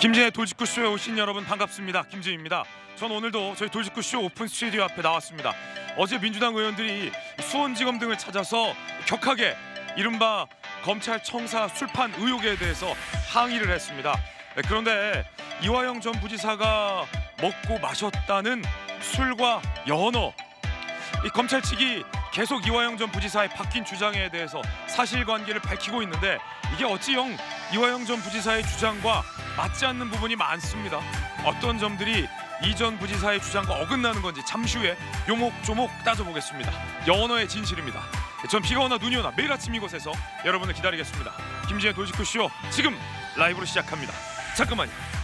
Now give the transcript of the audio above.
김진의 돌직구쇼에 오신 여러분 반갑습니다. 김진입니다. 전 오늘도 저희 돌직구쇼 오픈 스튜디오 앞에 나왔습니다. 어제 민주당 의원들이 수원지검 등을 찾아서 격하게 이른바 검찰 청사 술판 의혹에 대해서 항의를 했습니다. 그런데 이화영 전 부지사가 먹고 마셨다는 술과 연어, 이 검찰 측이 계속 이화영 전 부지사의 바뀐 주장에 대해서 사실관계를 밝히고 있는데 이게 어찌 영 이화영 전 부지사의 주장과 맞지 않는 부분이 많습니다. 어떤 점들이 이 전 부지사의 주장과 어긋나는 건지 잠시 후에 요목조목 따져보겠습니다. 연어의 진실입니다. 전 비가 오나 눈이 오나 매일 아침 이곳에서 여러분을 기다리겠습니다. 김진의 돌직구쇼 지금 라이브로 시작합니다. 잠깐만요.